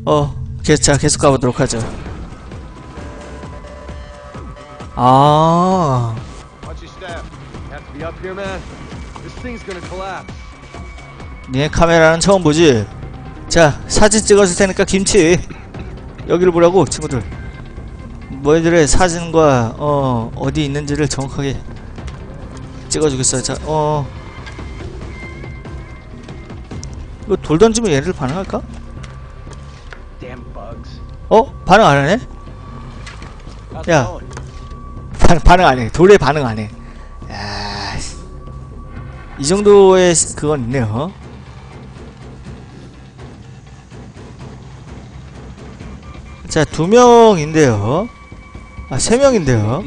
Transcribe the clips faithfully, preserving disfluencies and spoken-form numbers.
어, 계속, 자, 계속 가보도록 하죠. 아, 니네 카메라는 처음 보지? 자, 사진 찍어줄 테니까 김치 여기를 보라고 친구들. 너희들의 사진과 어 어디 있는지를 정확하게 찍어주겠어요. 자, 어 이거 돌 던지면 얘네들 반응할까? 어? 반응 안 하네? 야, 반, 반응 안 해. 돌에 반응 안 해. 야, 이 정도의 그건 있네요. 자, 두 명인데요. 아, 세 명인데요.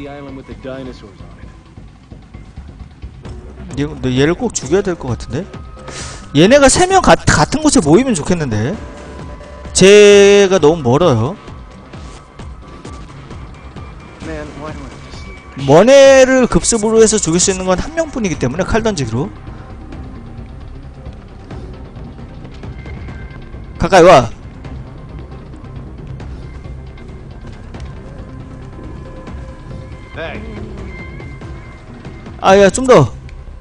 얘, 너 얘를 꼭 죽여야 될 것 같은데? 얘네가 세 명 같은 곳에 모이면 좋겠는데? 제가 너무 멀어요. 먼 애를 급습으로 해서 죽일 수 있는 건 한 명뿐이기 때문에 칼 던지기로. 가까이 와. 아, 야, 좀 더.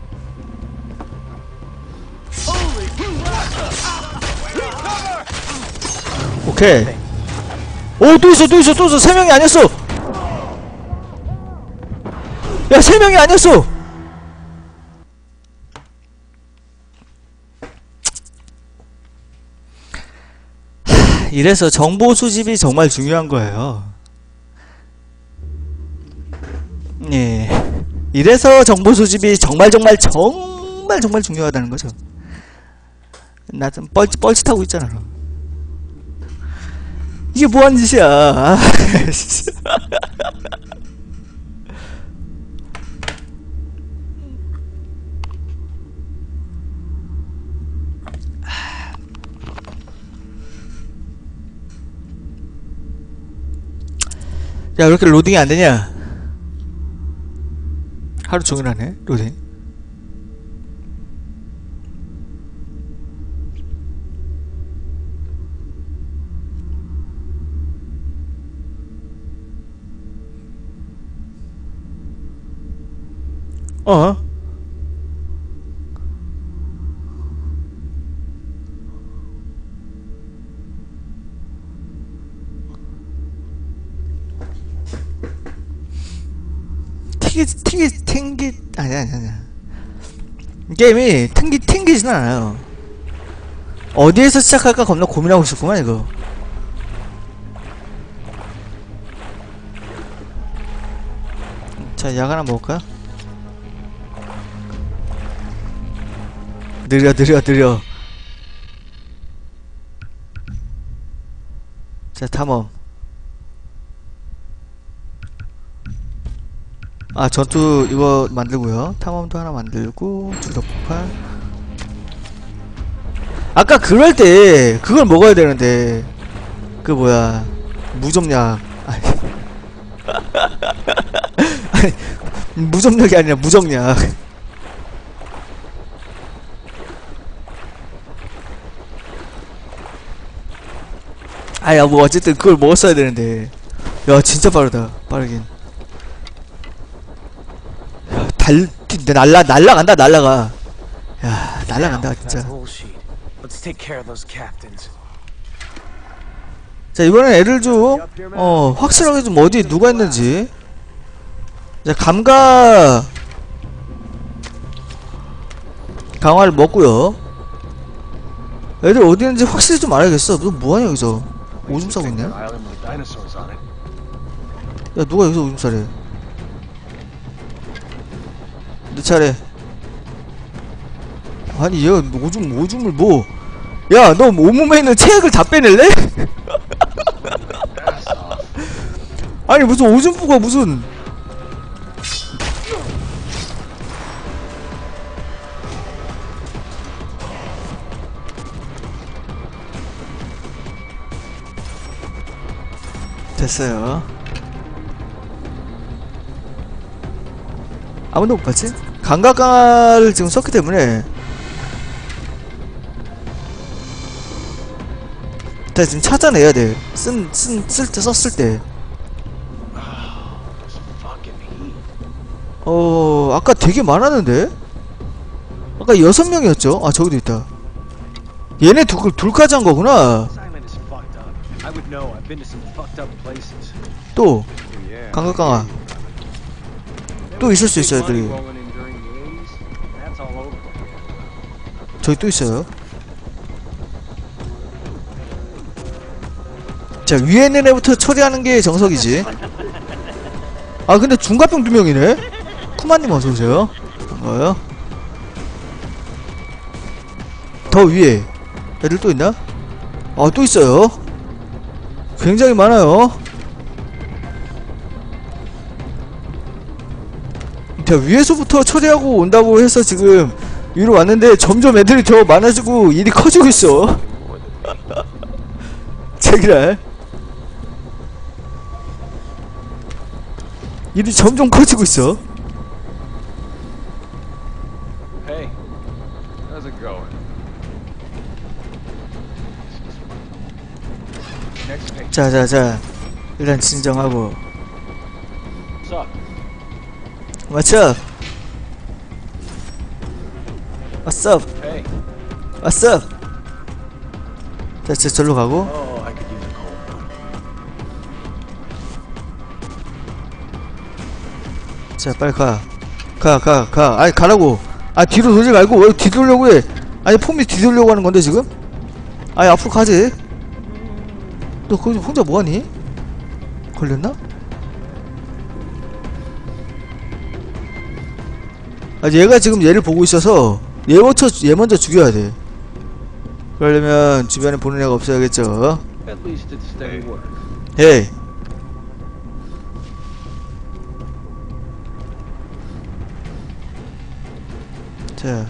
오케이. 오, 또 있어, 또 있어, 또 있어. 세 명이 아니었어. 야, 세 명이 아니었어. 하, 이래서 정보 수집이 정말 중요한 거예요. 예. 이래서 정보 수집이 정말 정말 정말 정말 중요하다는 거죠. 나 좀 뻘짓 뻘짓하고 있잖아. 이게 뭐하는 짓이야. 아, 야, 왜 이렇게 로딩이 안 되냐? 하루 종일 하네, 로딩. 어? 튕기, 튕기, 튕기, 아니야, 아니야, 아니야. 게임이 튕기, 튕기진 않아요. 어디에서 시작할까 겁나 고민하고 있었구만, 이거. 자, 약 하나 먹을까? 느려, 느려, 느려. 자, 탐험. 아, 전투 이거 만들고요. 탐험도 하나 만들고 주력폭발. 아까 그럴 때 그걸 먹어야 되는데 그 뭐야 무좀약. 아니, 아니 무좀약이 아니라 무정약. 아야, 뭐 어쨌든 그걸 먹었어야 되는데. 야, 진짜 빠르다. 빠르긴. 야, 달 날라 날라간다. 날라가. 야, 날라간다 진짜. 자, 이번엔 애를 좀 어 확실하게 좀 어디 누가 있는지. 자, 감각 강화를 먹고요. 애들 어디 있는지 확실히 좀 알아야겠어. 너 뭐하냐 여기서. 오줌 싸고 있네. 야, 누가 여기서 오줌 싸래. 내 차례. 아니 얘가 오줌 오줌을 뭐. 야, 너 온몸에 있는 체액을 다 빼낼래? 아니 무슨 오줌부가 무슨. 됐어요. 아무도 못 봤지? 감각강화를 지금 썼기 때문에 나 지금 찾아내야 돼. 쓴, 쓴, 쓸 때, 썼을 때. 어, 아까 되게 많았는데? 아까 여섯 명이었죠? 아, 저기도 있다. 얘네 둘, 둘까지 한 거구나. 또, 강각강아. 또 있을 수 있어요, 애들이. 저기 또 있어요. 자, 위에 있는 애부터 처리하는 게 정석이지. 아, 근데 중갑병 두 명이네? 쿠마님 어서오세요. 반가워요. 더 위에 애들 또 있나? 아, 또 있어요. 굉장히 많아요. 자, 위에서부터 처리하고 온다고 해서 지금 위로 왔는데 점점 애들이 더 많아지고 일이 커지고 있어. 제기랄. 일이 점점 커지고 있어. Hey, how's it going? Next page. 자자자, 일단 진정하고. What's up? What's up? What's up? Hey. What's up? 자, 저 절로 가고. Oh, I could use a cold one. 자, 빨리 가. 가, 가, 가. 아니, 가라고. 아, 뒤로 돌지 말고 왜 뒤돌려고 해? 아니, 폼이 뒤돌려고 하는 건데, 지금? 아니, 앞으로 가지. 너 거기서 혼자 뭐하니? 걸렸나? 아, 얘가 지금 얘를 보고 있어서 얘 먼저, 얘 먼저 죽여야 돼. 그러려면 주변에 보는 애가 없어야겠죠. At least it's steady work. 헤이. 자,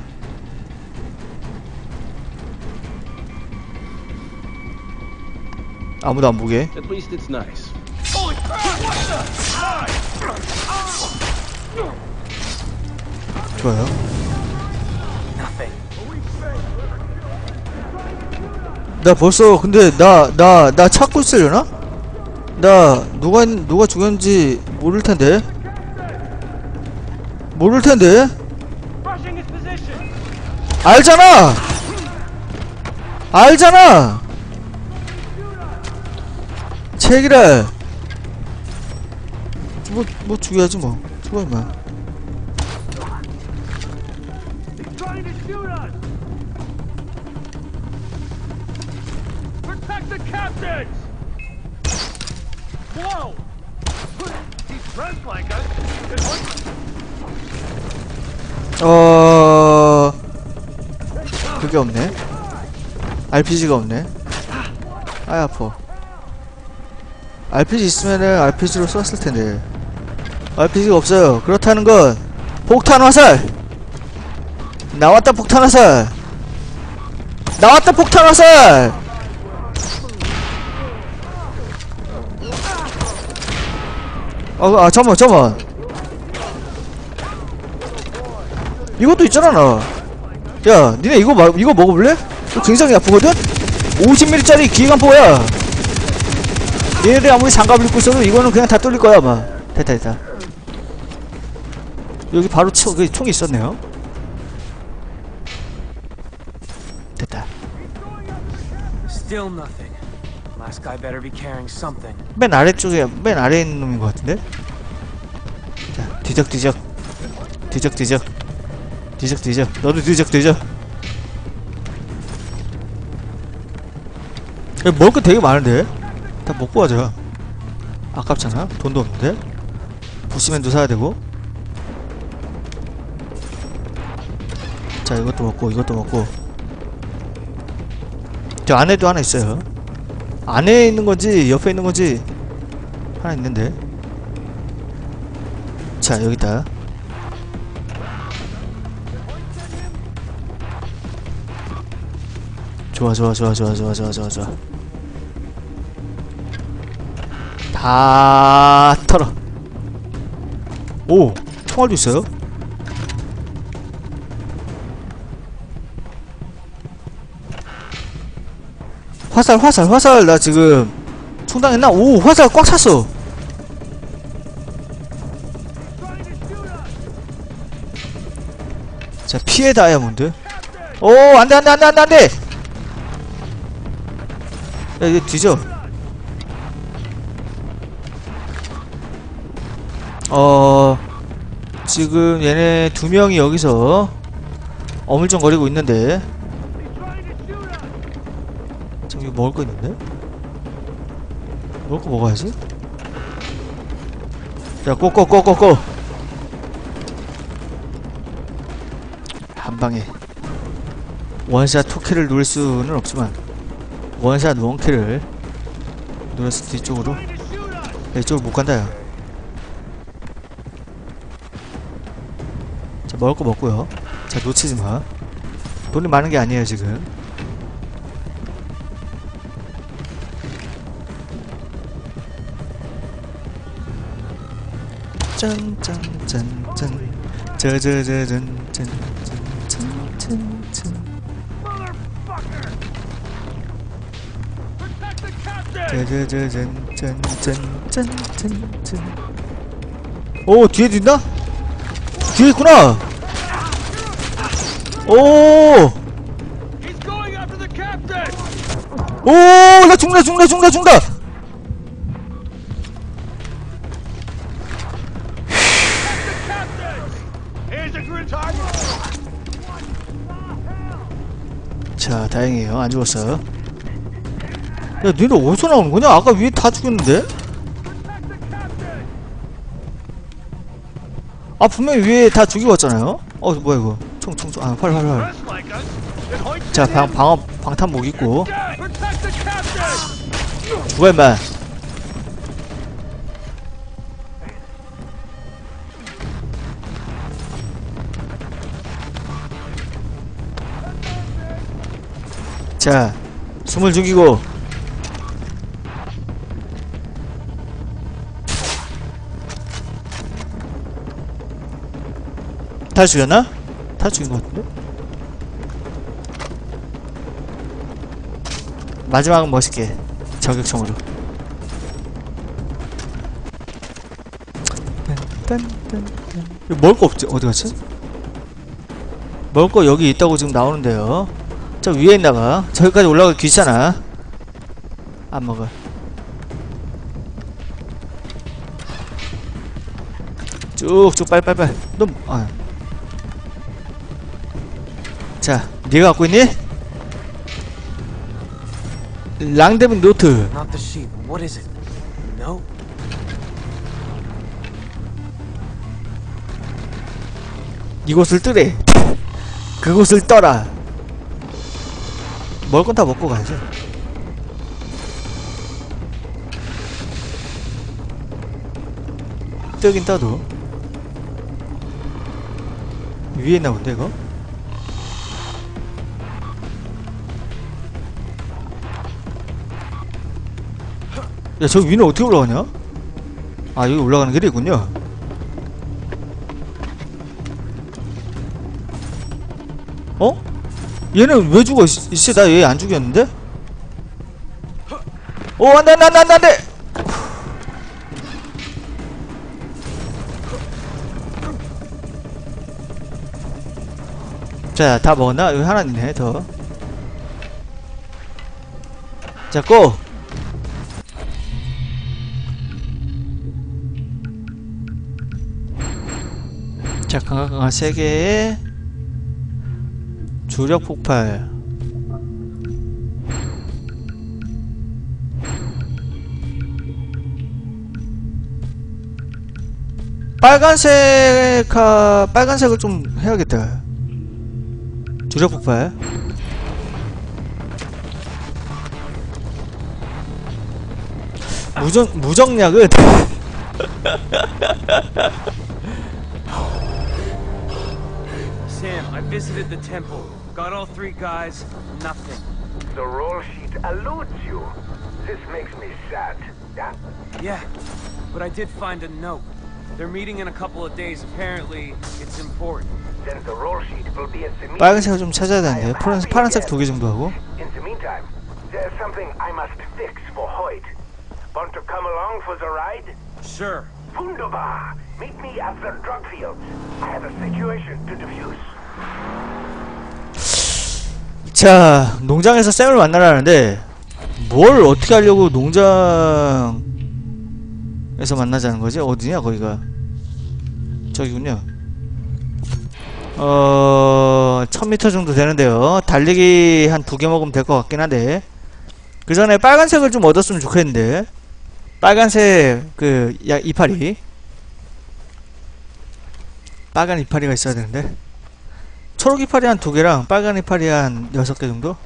아무도 안 보게. At least it's nice. 좋아요. 나 벌써 근데 나 나 나 찾고 있으려나? 나 누가 있- 누가 죽였는지 모를 텐데. 모를 텐데. 알잖아. 알잖아. 책이라. 뭐 뭐 죽여야지 뭐. 죽어 임마. Protect the captains! Whoa! He's dressed like us. 어 그게 없네. 알피지가 없네. 아이 아파. 알피지 있으면은 알피지로 쐈을 텐데. 알피지가 없어요. 그렇다는 건 폭탄 화살. 나왔다 폭탄 화살. 나왔다 폭탄 화살. 아, 아 잠깐만 잠깐만. 이것도 있잖아 나. 야 니네 이거 마, 이거 먹어볼래? 이거 굉장히 아프거든? 오십 밀리미터짜리 기관포야. 얘네들 아무리 장갑을 입고 있어도 이거는 그냥 다 뚫릴 거야 아마. 됐다 됐다. 여기 바로 쳐, 그 총이 있었네요. 됐다. Still nothing. Last guy better be carrying something. 맨 아래쪽에 맨 아래에 있는 놈인 것 같은데? 자 뒤적뒤적 뒤적뒤적 뒤적뒤적 너도 뒤적뒤적. 먹을 거 되게 많은데? 다 먹고 가자. 아깝잖아? 돈도 없는데? 부시맨도 사야 되고. 자 이것도 먹고 이것도 먹고. 저 안에도 하나 있어요. 안에 있는 건지 옆에 있는 건지 하나 있는데. 자 여기 있다. 좋아 좋아 좋아 좋아 좋아 좋아 좋아 좋아. 다 털어. 오 총알도 있어요? 화살 화살 화살 나 지금 총당했나? 오 화살 꽉 찼어. 자 피해 다이아몬드. 오 안돼 안돼 안돼 안돼 안돼. 야 이거 뒤져. 어 지금 얘네 두 명이 여기서 어물쩡거리고 있는데. 저기 먹을 거 있는데? 먹을 거 먹어야지. 자 꼬꼬꼬꼬꼬 한방에 원샷 투킬을 누릴 수는 없지만 원샷 원킬을 누렸을 때 이쪽으로. 야, 이쪽으로 못 간다 야. 자 먹을 거 먹고요. 자 놓치지마. 돈이 많은 게 아니에요 지금. 짠짠짠짠 짜자자잔짠짠짠짠짠 짜자자잔짠짠짠짠짠. 오 뒤에도 있나? 뒤에 있구나. 오! He's going after the captain. 오! 나 죽는다 죽는다 죽는다 죽는다. Here's a grid target. 자 다행이에요 안 죽었어요. 야 너네 어디서 나오는 거냐? 아까 위에 다 죽였는데? 아 분명히 위에 다 죽이고 왔잖아요? 어 뭐야 이거 총 총 총 아 활 활 활. Press like us. Then hoist 자 it 방, in. 방어 방탄복 입고 Protect the captain. 죽어 임마. 자 숨을 죽이고 다 죽였나? 다 죽인 것 같은데? 마지막은 멋있게 저격총으로. 이거 먹을 거 없지? 어디 갔지? 먹을 거 여기 있다고 지금 나오는데요. 저 위에 있나봐. 저기까지 올라가기 귀찮아. 안 먹어. 쭉쭉 빨빨빨. 너 아. 자, 네가 갖고 있니? 랑데빅 노트. Not the sheep. What is it? No. 이곳을 뜨래. 그곳을 떠라. 먹을 건 다 먹고 가야지. 뜨긴 떠도 위에 있나 본데 이거? 야 저 위는 어떻게 올라가냐? 아 여기 올라가는 길이 있군요. 어? 얘는 왜 죽어? 이씨 나 얘 안 죽였는데? 오 안돼 안돼 안돼 안돼 안돼. 자 다 먹었나? 여기 하나 있네 더. 자 고! 자 강화 강화 세 개에 주력 폭발. 빨간색 하... 빨간색을 좀 해야겠다. 주력 폭발. 무정 무정약은 Sam, I visited the temple. Got all three guys. Nothing. The roll sheet eludes you. This makes me sad. Yeah. Yeah, but I did find a note. They're meeting in a couple of days. Apparently, it's important. Then the roll sheet will be at the meeting. 빨간색을 좀 찾아야 되는데 파란색 파란색 두 개 정도 하고. In the meantime, There's something I must fix for Hoyt. Want to come along for the ride? Sure. Wunderbar! Meet me at the drug fields. I have a situation to defuse. 자, 농장에서 샘을 만나라는데 뭘 어떻게 하려고 농장에서 만나자는 거지? 어디냐 거기가? 저기군요. 어... 천 미터 정도 되는데요. 달리기 한 두 개 먹으면 될 것 같긴 한데 그 전에 빨간색을 좀 얻었으면 좋겠는데 빨간색 그 야, 이파리 빨간 이파리가 있어야 되는데 초록 이파리 한 두 개랑 빨간 이파리 한 여섯 개 정도?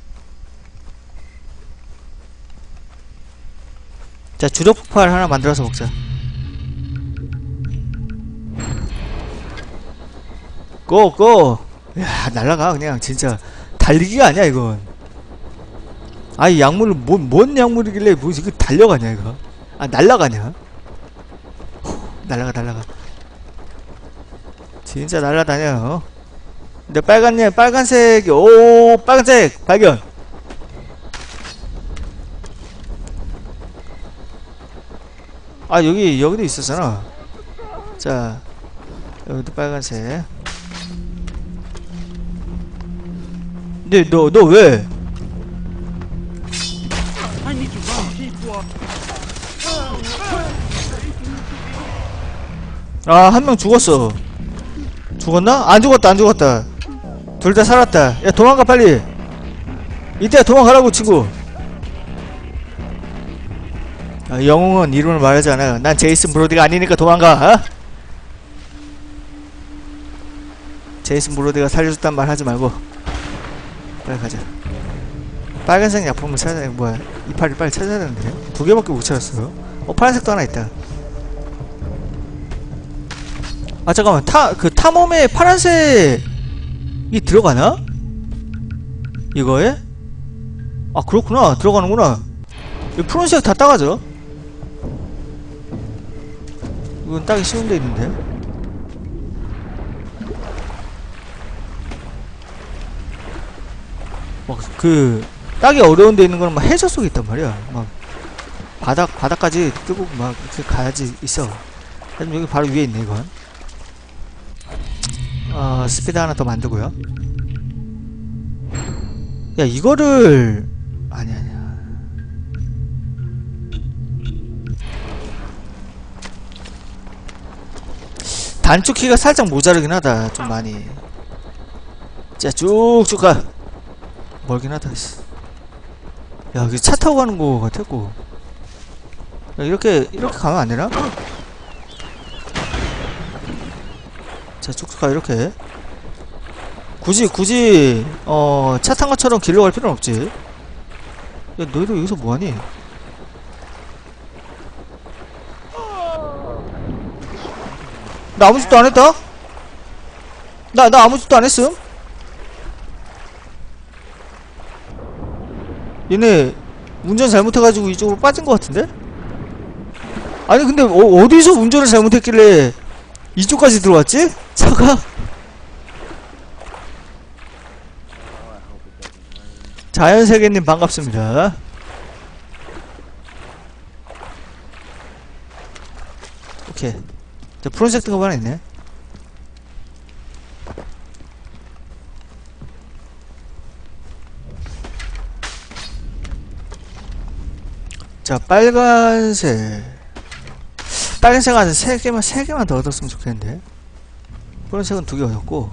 자, 주력 폭발 하나 만들어서 먹자. 고! 고! 야, 날라가 그냥 진짜 달리기가 아니야 이건. 아이 약물을 뭔, 뭔 약물이길래 뭐 이거 달려가냐 이거. 아, 날라가냐. 후, 날라가 날라가 진짜 날라다녀. 근데 빨간색 빨간색이 오 빨간색 발견. 아 여기 여기도 있었잖아. 자 여기도 빨간색. 근데 너 너 왜? 아 한 명 죽었어. 죽었나? 안 죽었다 안 죽었다. 둘 다 살았다. 야 도망가 빨리. 이때야 도망가라고 친구. 아, 영웅은 이름을 말하지 않아요. 난 제이슨 브로디가 아니니까 도망가. 어? 제이슨 브로디가 살려줬단 말 하지 말고 빨리 가자. 빨간색 약품을 찾아야 뭐야 이파리 빨리 찾아야 되는데 두 개밖에 못 찾았어요. 어 파란색도 하나 있다. 아 잠깐만 타 그 탐험에 파란색이 들어가나? 이거에? 아 그렇구나 들어가는구나. 이 푸른색 다 따가죠? 이건 따기 쉬운 데 있는데. 막 그 따기 어려운 데 있는 거는 막 해저 속에 있단 말이야. 막 바닥 바닥까지 뜨고 막 이렇게 가야지 있어. 하지만 여기 바로 위에 있네 이건. 어 스피드 하나 더 만들고요. 야 이거를 아니 아니야. 단축키가 살짝 모자르긴 하다. 좀 많이. 자 쭉쭉 가. 멀긴 하다. 야 여기 차 타고 가는 거 같았고. 야, 이렇게 이렇게 가면 안 되나? 자 쭉쭉 가. 이렇게 굳이 굳이 어 차 탄 것처럼 길로 갈 필요는 없지. 야 너희도 여기서 뭐하니? 나 아무 짓도 안 했다? 나, 나 아무 짓도 안 했음? 얘네 운전 잘못해가지고 이쪽으로 빠진 것 같은데? 아니 근데 어, 어디서 운전을 잘못했길래 이쪽까지 들어왔지? 차가? 자연세계님 반갑습니다. 오케이. 저 푸른색 등급 하나 있네. 자 빨간색 빨간색 한 세 개만 세 개만 더 얻었으면 좋겠는데. 푸른색은 두 개 얻었고.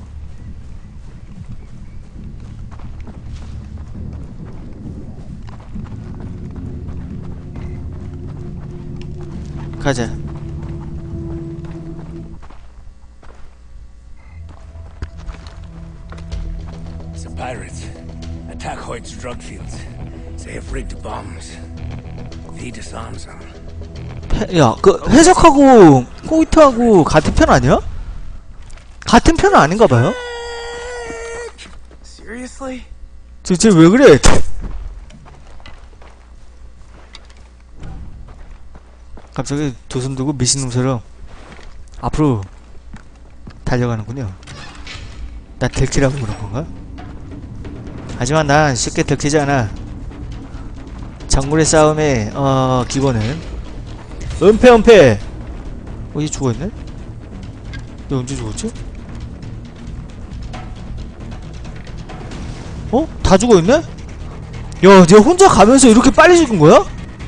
가자. The pirates attack Hoyt's drug fields. They have rigged bombs. He disarms them. 야, 그 해석하고 호이트하고 같은 편 아니야? 같은 편은 아닌가봐요? Seriously? 쟤, 쟤 왜 그래? 갑자기 두 손 들고 미친놈처럼 앞으로 달려가는군요. 나 들키라고 그런 건가? 하지만 난 쉽게 들키지 않아. 장군의 싸움의 어 기본은 은폐 은폐. 어, 얘 죽어있네? 얘 언제 죽었지? 어? 다 죽어있네? 야, 얘 혼자 가면서 이렇게 빨리 죽은 거야?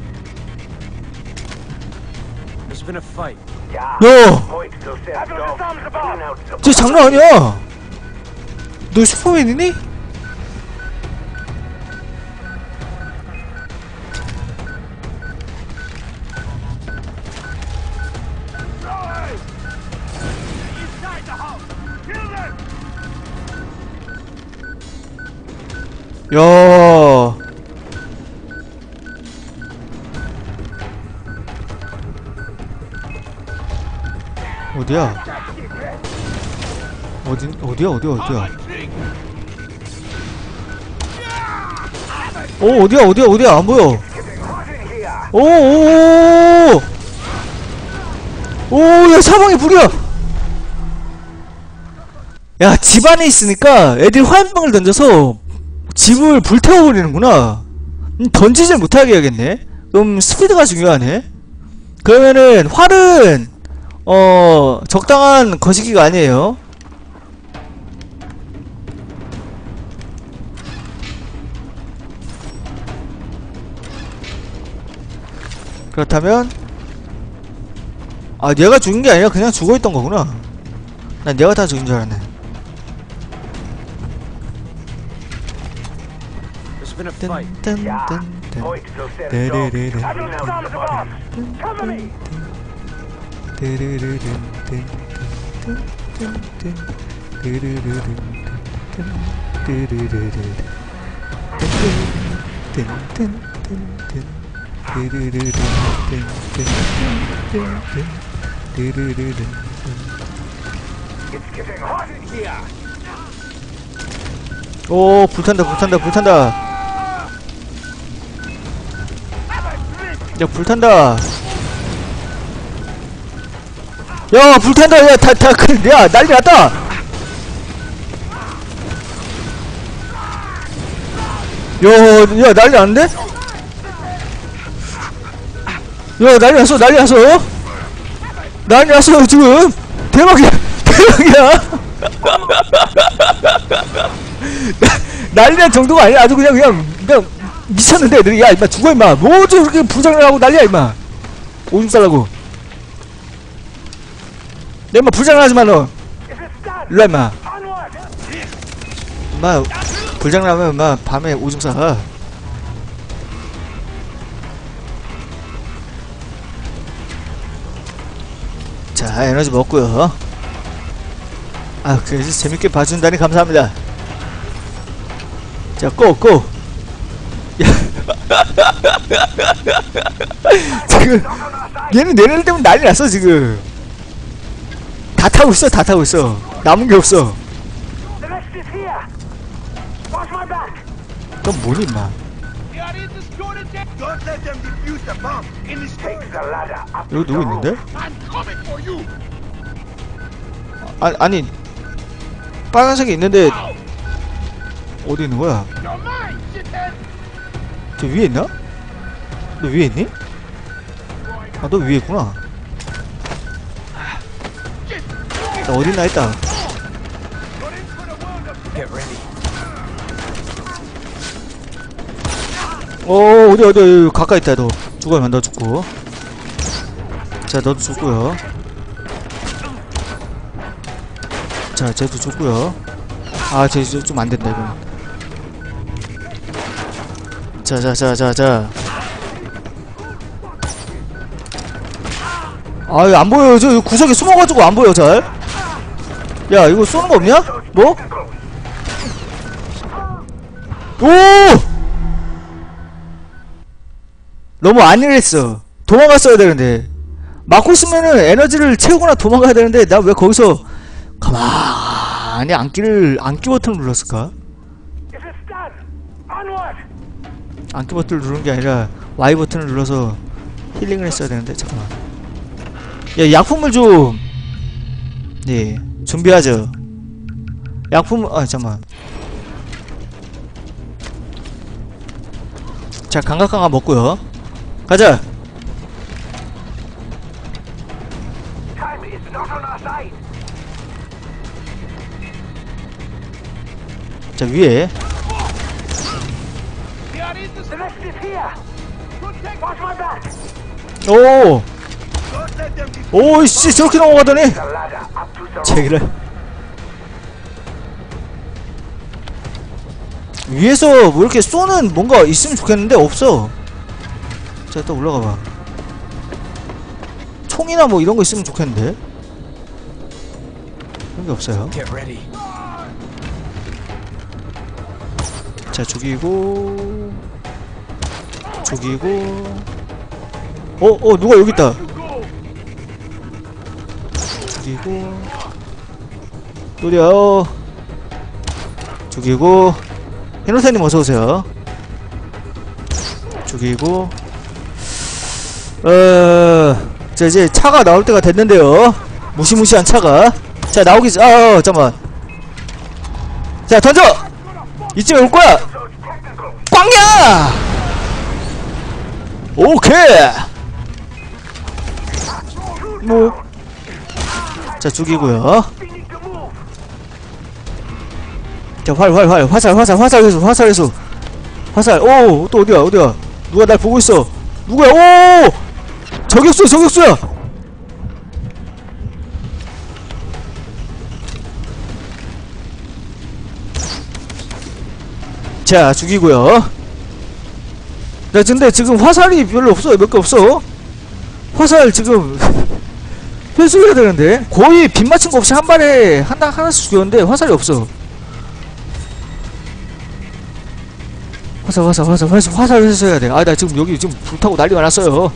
There's been a fight. 야! Point still says go. Clean out the 쟤 장난 아니야! 너 슈퍼맨이니? Inside the house! Kill them! 야. 어디야? 어디 어디야 어디야 어디야? 어 어디야 어디야 어디야 안 보여? 오오오오오야 사방에 불이야. 야 집 안에 있으니까 애들이 화염병을 던져서 집을 불태워버리는구나. 음, 던지질 못하게 해야겠네. 그럼 스피드가 중요하네. 그러면은 활은 어 적당한 거시기가 아니에요. 그렇다면 아 얘가 죽은 게 아니라 그냥 죽어있던 거구나. 난 얘가 다 죽은 줄 알았네. There's been a fight. 딴딴딴딴 point still says go. 데레레레 Clean out the bombs. Cover me. 데레레레 데레레레 데레레레 It's getting hot in here. 오 불탄다 불탄다 불탄다. 야 불탄다. 야 불탄다. 야 다 다 그 야 난리 났다. 야, 야 난리 났는데? 야 난리 났어 난리 났어. 난리 났어 지금. 대박이야 대박이야. 난리 난 정도가 아니라 아주 그냥 그냥 그냥 미쳤는데 애들이. 야 임마 죽어 임마. 뭐지 그렇게 부장을 하고 난리야 임마. 오줌 싸라고. 내 임마 부장을 하지마 너. 일로와 임마. 임마 불장나면 임마 밤에 오줌 싸. 자 에너지 먹고요. 아 그래서 재밌게 봐준다니 감사합니다. 자 고! 고! 야 지금 얘는 내려올 때면 난리 났어 지금. 다 타고 있어 다 타고 있어. 남은 게 없어. The rest is here. Watch my back. 넌 뭐니 임마. The audience is going to death! Don't let them defuse the bomb. In this Take the ladder up 여기 누구 있는데? I'm coming for you! 아, 아니 빨간색이 있는데 어디 있는 거야? You're mine, shithead! 저 위에 있나? 너 위에 있니? 아 너 위에 있구나. 나 어디 있나 했다. Get ready. 어 어디 어디 어디 가까이 있다. 너 죽어야만 너 죽고. 자 너도 죽고요. 자 쟤도 죽고요. 아 쟤 좀 안된다 이거. 자자자자자. 아 안 보여요. 저 구석에 숨어가지고 안 보여 잘. 야 이거 쏘는 거 없냐? 뭐? 오! 너무 안일했어. 도망갔어야 되는데. 막고 있으면은 에너지를 채우거나 도망가야 되는데 나 왜 거기서 가만히 안기를 안기 버튼을 눌렀을까? Is it done? Onward. 안기 버튼을 누른 게 아니라 Y 버튼을 눌러서 힐링을 했어야 되는데 잠깐만. 야 약품을 좀 예 준비하죠. 약품 아 잠깐만. 자, 감각강화 먹고요. 가자. Time is not on our side. 자, 위에. The next is here. Watch my back. 오! 오이씨, 저렇게 넘어가더니! The ladder up to the roof. 제기를. 위에서 뭐 이렇게 쏘는 뭔가 있으면 좋겠는데, 없어. 자, 또 올라가봐. 총이나 뭐 이런 거 있으면 좋겠는데. 그런 게 없어요. Get ready. 자, 죽이고. 죽이고. 어, 어, 누가 여기 있다. 죽이고. 노려. 죽이고. 해노사님 어서오세요. 죽이고. 어, 자, 이제 차가 나올 때가 됐는데요. 무시무시한 차가. 자, 나오기, 전- 아, 어, 잠깐만. 자, 던져! 이쯤에 올 거야! 꽝이야! 오케이! 뭐. 자, 죽이고요. 자, 활, 활, 활, 화살, 화살, 화살 회수, 화살 회수. 화살, 오, 또 어디야, 어디야. 누가 날 보고 있어. 누구야, 오! 저격수야, 저격수야! 자, 죽이고요. 나 근데 지금 화살이 별로 없어요. 몇 개 없어. 화살 지금 회수해야 되는데 거의 빗 맞춘 거 없이 한 발에 하나 하나씩 죽였는데 화살이 없어. 화살 화살 화살 화살 화살 회수해야 돼. 아, 나 지금 여기 지금 불타고 난리가 났어요.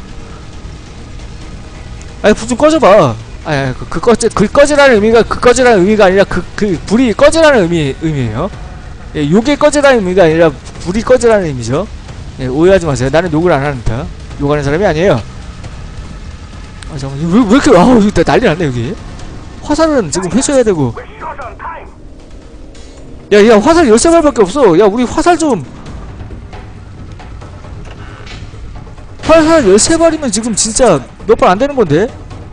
아니, 불 좀 꺼져봐. 아니, 그, 그 꺼지 그 꺼지라는 의미가 그 꺼지라는 의미가 아니라 그 그 불이 꺼지라는 의미 의미예요. 예, 요게 꺼지라는 의미가 아니라 불이 꺼지라는 의미죠. 예, 오해하지 마세요. 나는 욕을 안 하는다. 욕하는 사람이 아니에요. 아, 잠깐만. 왜, 왜 이렇게, 아우, 여기 난리 났네, 여기. 화살은 지금 회수해야 되고. We're short on time. 야, 야, 화살 열세 발밖에 없어. 야, 우리 화살 좀. 화살 열세 발이면 지금 진짜 몇 발 안 되는 건데?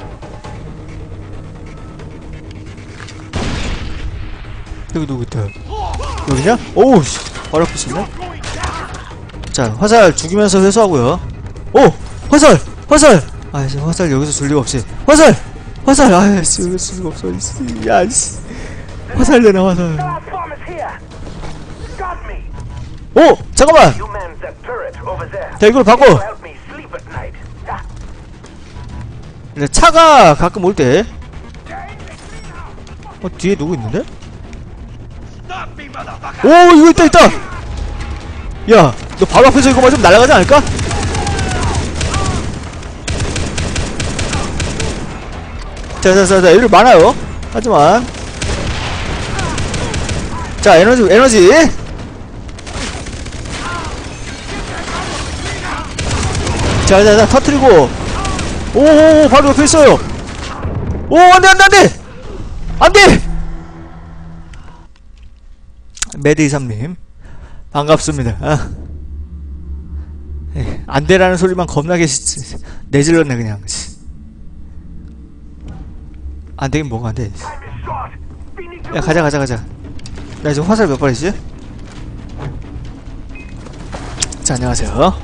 여기 누구 있다. 여기냐? 오우, 씨. 바로 앞에 있었네? 자, 화살 죽이면서 회수하고요. 오! 화살! 화살! 아이씨, 화살 여기서 줄 리가 없지. 화살! 화살! 아이씨, 여기서 줄 리가 없어. 이씨. 야, 씨. 화살 내놔, 화살. Platform is here. Got me. 오! 잠깐만! You man that turret over there. 자, 이걸 바꿔! Help me sleep at night. Ah, 근데 차가 가끔 올 때. 어, 뒤에 누구 있는데? 오, 이거 있다, 있다! 야, 너 바로 앞에서 이거 맞으면 날아가지 않을까? 자, 자, 자, 자, 애들 많아요. 하지만. 자, 에너지, 에너지. 자, 자, 자, 터뜨리고. 오오오, 바로 옆에 있어요. 오, 안 돼, 안 돼, 안 돼! 안 돼! 매드이삼님 반갑습니다. 아. 에이, 안돼라는 소리만 겁나게 시, 내질렀네 그냥. 안되긴 뭐가 안돼. time is short. We need to 야, 가자 가자 가자. 나 지금 화살 몇 발이지? 자, 안녕하세요.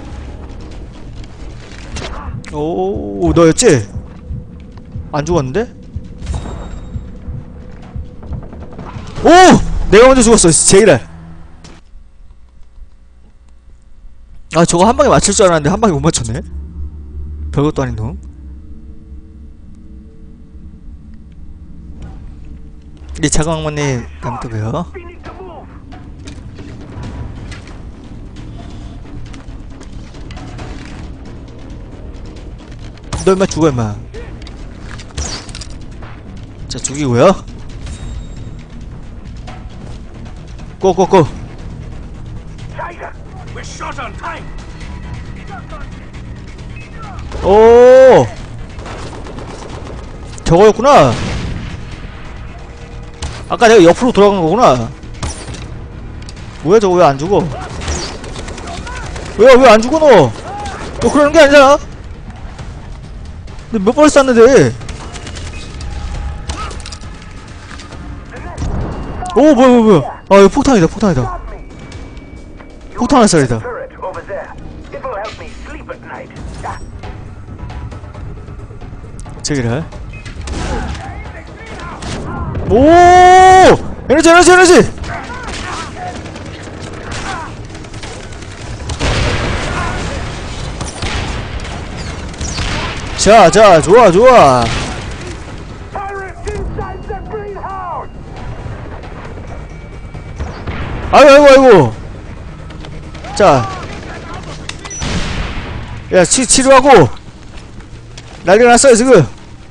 오, 너였지? 안 죽었는데? 오! 내가 먼저 죽었어, 제이랄. 아, 저거 한 방에 맞출 줄 알았는데 한 방에 못 맞췄네. 별것도 아닌 놈. 우리 작은 악마님, 다음에 또 봬요. We need to move. 너 임마 죽어, 임마. 자, 죽이고요. 고고고. We're short on time. 오, 저거였구나. 아까 내가 옆으로 돌아간 거구나. 뭐야, 저거 왜 안 죽어? 왜 왜 안 죽어 너? 너 그러는 게 아니잖아. 너 몇 번을 쐈는데? 오 뭐야 뭐야 뭐야? 아 이거 폭탄이다 폭탄이다. 폭탄 한 쌀이다. Turret over there. It will help me sleep at night. Ah, 저기를. 오 에너지 에너지 에너지. 자, 자, 좋아, 좋아. pirates inside the greenhouse. 아이고, 아이고, 아이고. 자. 야, 치, 치료하고. 난리가 났어요, 지금.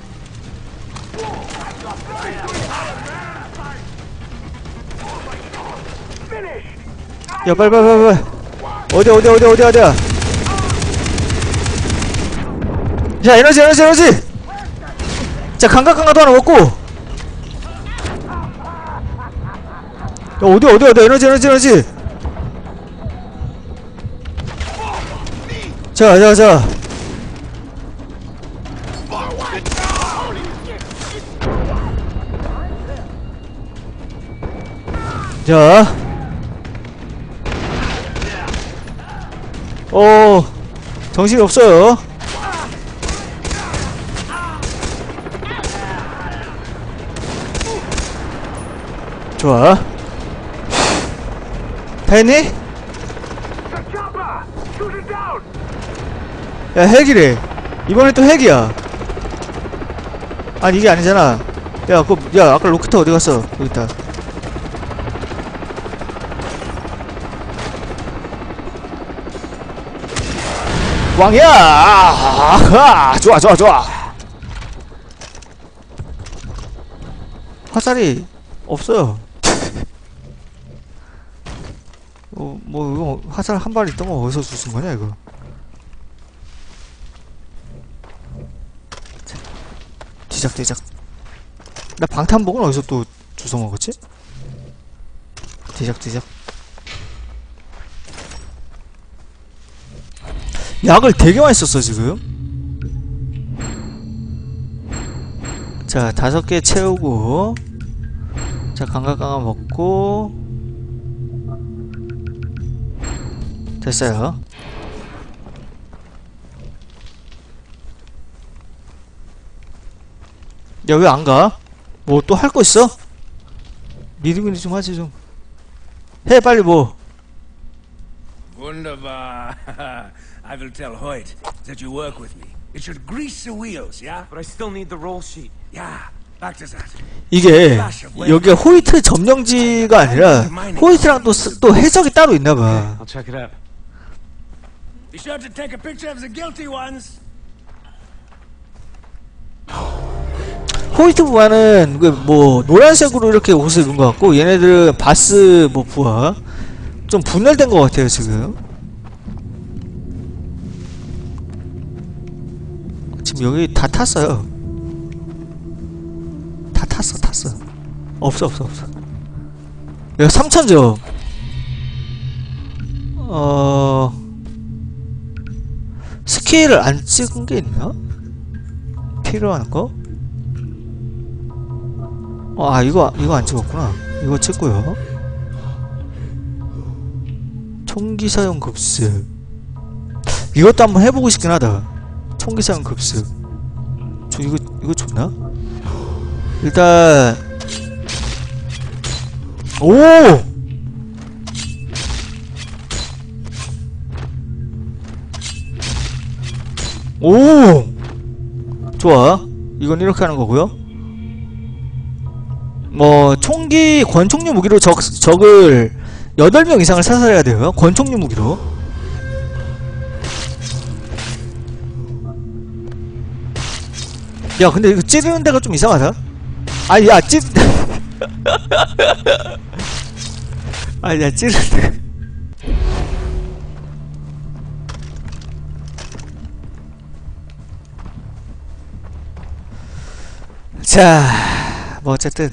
야, 빨리, 빨리, 빨리, 빨리. 어디야, 어디야, 어디야, 어디야, 어디야. 자, 에너지, 에너지, 에너지! 자, 감각강화도 하나 먹고! 야, 어디야, 어디야, 어디야, 에너지, 에너지, 에너지! 자, 자, 자. 자. 어, 정신이 없어요. 좋아. 다 했니? The chopper. Shoot it down. 야, 핵이래. 이번엔 또 핵이야. 아니, 이게 아니잖아. 야, 그, 야, 아까 로켓 어디 갔어? 여기 있다. 왕이야! 아하! 좋아, 좋아, 좋아! 화살이 없어요. 어, 뭐, 이거, 화살 한 발 있던 거 어디서 주신 거냐, 이거? 자, 뒤작, 뒤작. 나 방탄복은 어디서 또 주워 먹었지? 뒤작, 뒤작. 약을 되게 많이 썼어, 지금. 자, 다섯 개 채우고. 자, 감각강화 먹고. 됐어요. 야, 왜 안 가? 뭐 또 할 거 있어? 리드근이 좀 하지 좀. 해, 빨리 뭐. Wunderbar. I will tell Hoyt that you work with me. It should grease the wheels, yeah? But I still need the roll sheet. Yeah, back to that. 이게 여기가 호이트 점령지가 아니라 호이트랑 또, 쓰- 또 해적이 따로 있나봐. I'll check it out. Be sure to take a picture of the guilty ones. 호이트 부하는 그 뭐 노란색으로 이렇게 옷을 입은 것 같고, 얘네들은 바스 뭐 부하 좀 분열된 것 같아요 지금. 지금 여기 다 탔어요. 다 탔어 탔어. 없어 없어 없어. 야, 삼천 점. 어... 스케일을 안 찍은 게 있나? 필요한 거? 어, 아, 이거, 이거 안 찍었구나. 이거 찍고요. 총기 사용 급습. 이것도 한번 해보고 싶긴 하다. 총기 사용 급습. 저, 이거, 이거 좋나? 일단, 오! 오! 좋아. 이건 이렇게 하는 거고요. 뭐 총기 권총류 무기로 적, 적을 여덟 명 이상을 사살해야 돼요. 권총류 무기로. 야, 근데 이거 찌르는 데가 좀 이상하다. 아니, 야, 찌르 아니, 야, 찌르는 데가. 자, 뭐 어쨌든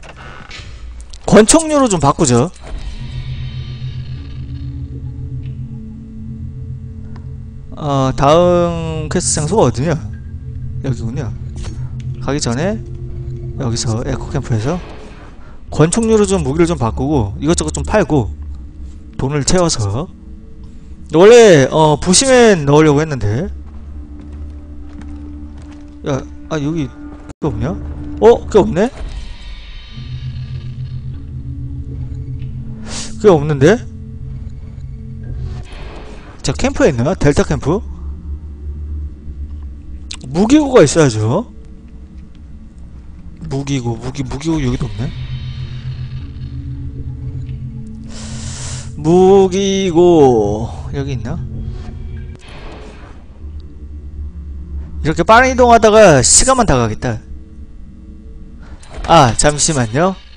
권총류로 좀 바꾸죠. 어 다음 퀘스트 장소가 어디냐? 여기군요. 가기 전에 여기서 에코캠프에서 권총류로 좀 무기를 좀 바꾸고 이것저것 좀 팔고 돈을 채워서 원래 어 부시맨 넣으려고 했는데 야, 아 여기 그게 없냐? 어? 그게 없네? 그게 없는데? 자, 캠프에 있나? 델타 캠프? 무기고가 있어야죠. 무기고, 무기, 무기고 여기도 없네? 무기고 여기 있나? 이렇게 빠른 이동하다가 시간만 다 가겠다. 아 잠시만요.